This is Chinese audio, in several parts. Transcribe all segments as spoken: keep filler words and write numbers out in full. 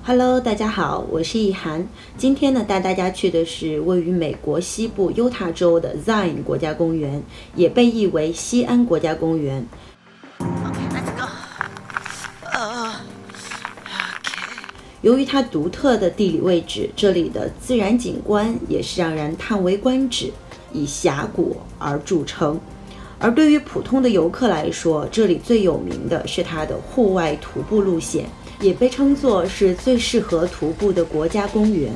Hello， 大家好，我是易涵。今天呢，带大家去的是位于美国西部犹他州的 Zion 国家公园，也被译为西安国家公园。 Okay, let's go. Uh, okay. 由于它独特的地理位置，这里的自然景观也是让人叹为观止，以峡谷而著称。而对于普通的游客来说，这里最有名的是它的户外徒步路线。也被称作是最适合徒步的国家公园。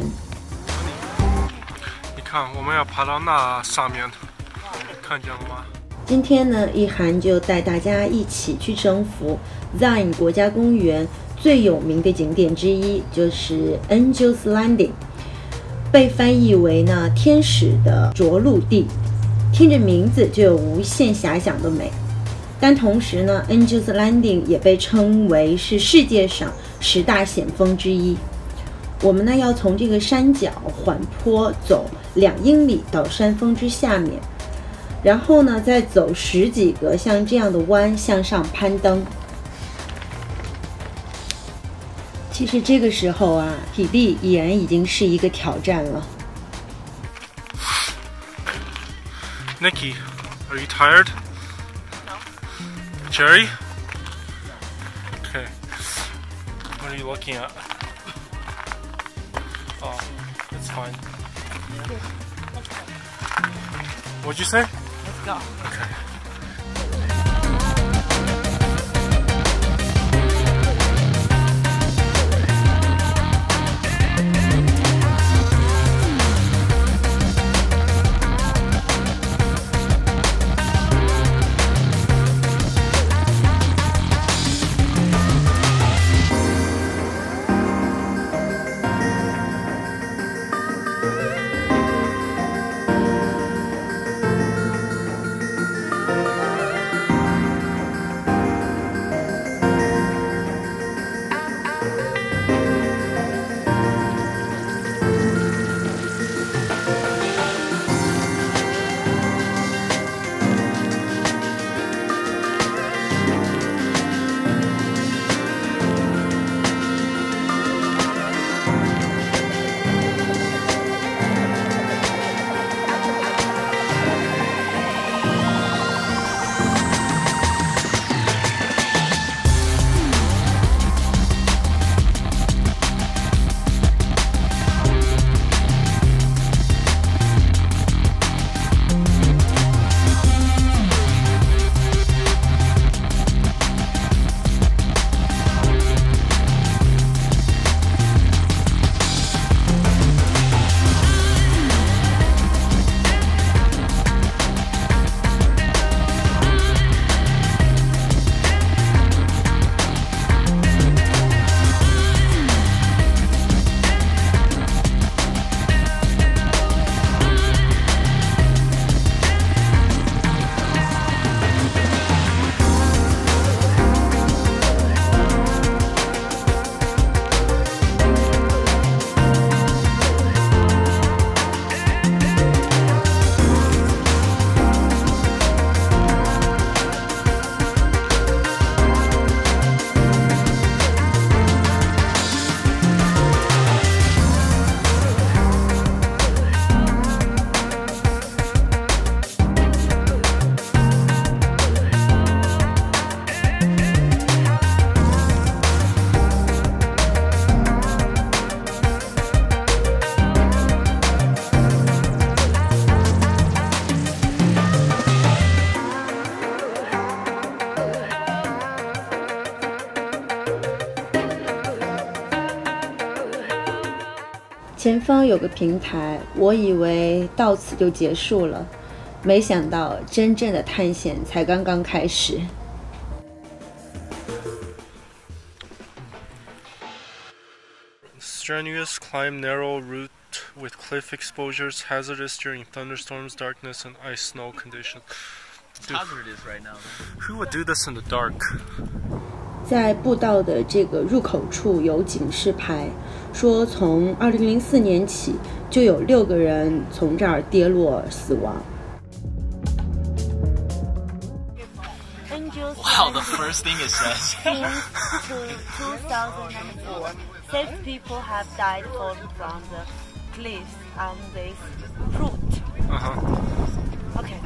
你看，我们要爬到那上面，看见了吗？ 今天呢，易涵就带大家一起去征服 Zion 国家公园最有名的景点之一，就是 Angel's Landing， 被翻译为呢天使的着陆地，听着名字就有无限遐想的美。但同时呢 ，Angel's Landing 也被称为是世界上十大险峰之一。我们呢要从这个山脚缓坡走两英里到山峰之下面，然后呢再走十几个像这样的弯向上攀登。其实这个时候啊，体力已然已经是一个挑战了。 Nikki, are you tired? Jerry? Okay. What are you looking at? Oh, it's fine. What'd you say? Let's go. Okay. 前方有个平台，我以为到此就结束了，没想到真正的探险才刚刚开始。 Strenuous climb, narrow route with cliff exposures, hazardous during thunderstorms, darkness, and ice snow conditions. It's hazardous right now. Who would do this in the dark? 在步道的这个入口处有警示牌，说从二零零四年起就有六个人从这儿跌落死亡。 Wow, the first thing it says. Since two thousand four. Six people have died falling from the cliffs on this route. Uh-huh. Okay.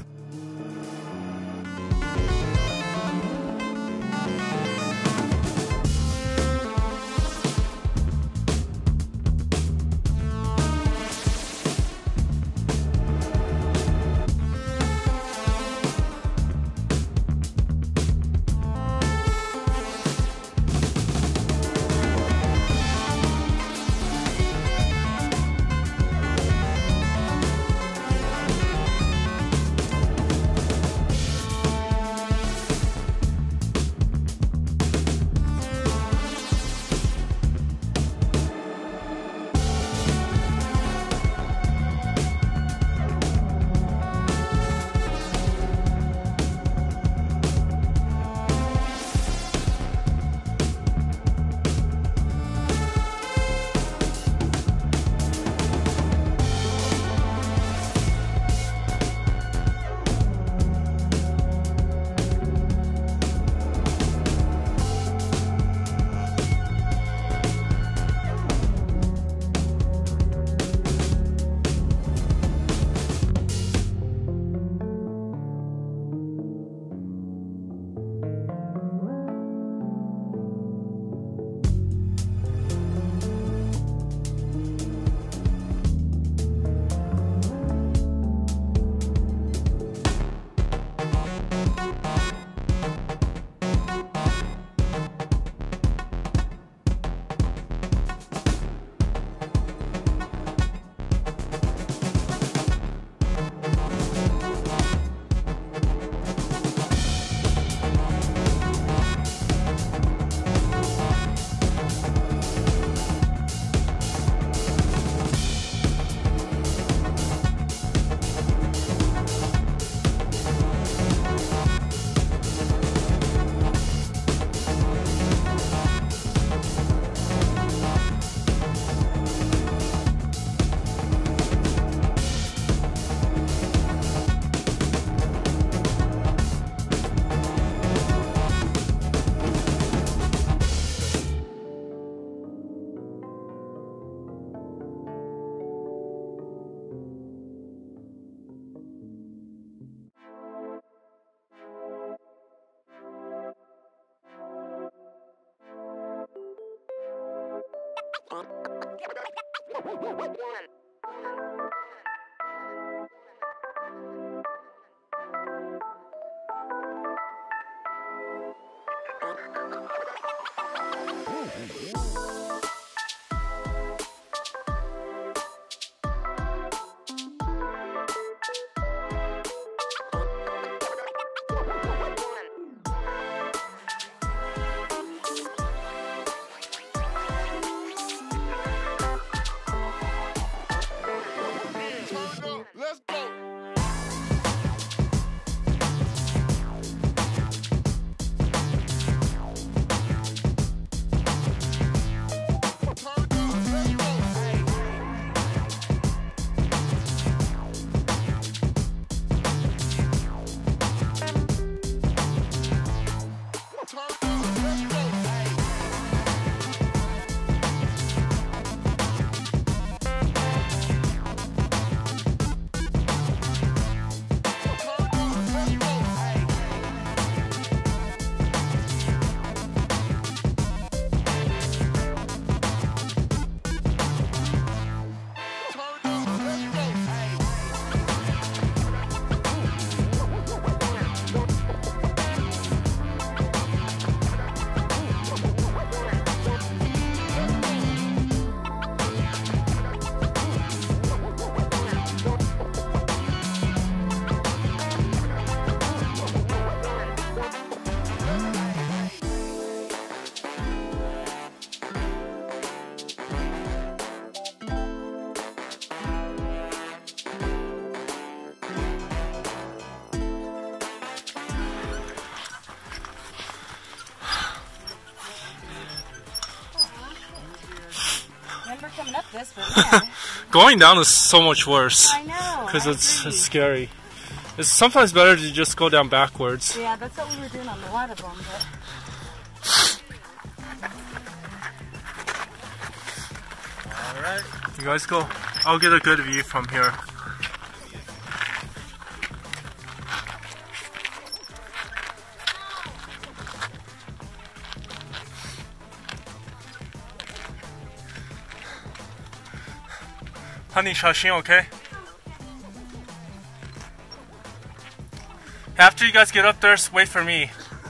Coming up this, but yeah. Going down is so much worse. I know. Because it's, it's scary. It's sometimes better to just go down backwards. Yeah, that's what we were doing on the water bomb, but Alright, you guys go. I'll get a good view from here. Honey, 小心 okay? After you guys get up there, wait for me.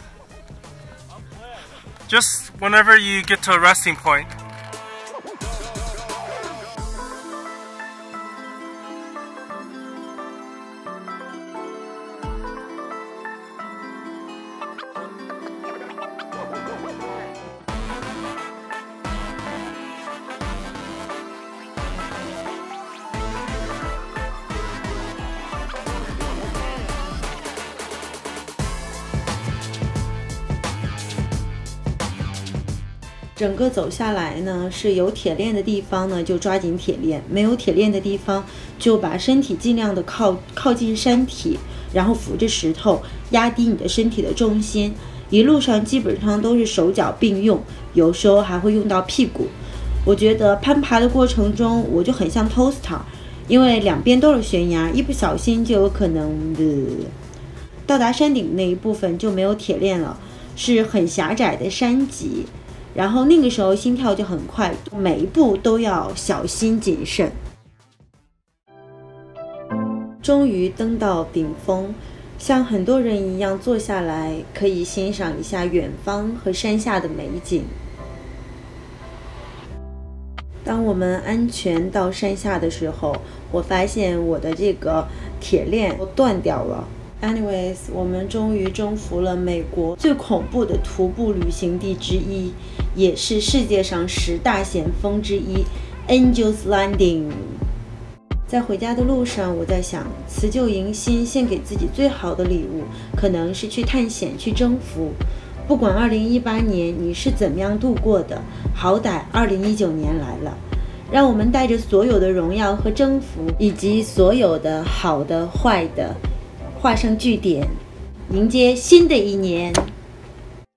Just whenever you get to a resting point. 整个走下来呢，是有铁链的地方呢就抓紧铁链，没有铁链的地方就把身体尽量的靠靠近山体，然后扶着石头，压低你的身体的重心。一路上基本上都是手脚并用，有时候还会用到屁股。我觉得攀爬的过程中，我就很像 Toaster， 因为两边都是悬崖，一不小心就有可能的。到达山顶那一部分就没有铁链了，是很狭窄的山脊。然后那个时候心跳就很快，每一步都要小心谨慎。终于登到顶峰，像很多人一样坐下来，可以欣赏一下远方和山下的美景。当我们安全到山下的时候，我发现我的这个铁链都断掉了。Anyways， 我们终于征服了美国最恐怖的徒步旅行地之一，也是世界上十大险峰之一 Angel's Landing。 在回家的路上，我在想，辞旧迎新，献给自己最好的礼物，可能是去探险，去征服。不管二零一八年你是怎么样度过的，好歹二零一九年来了，让我们带着所有的荣耀和征服，以及所有的好的、坏的，画上句点，迎接新的一年。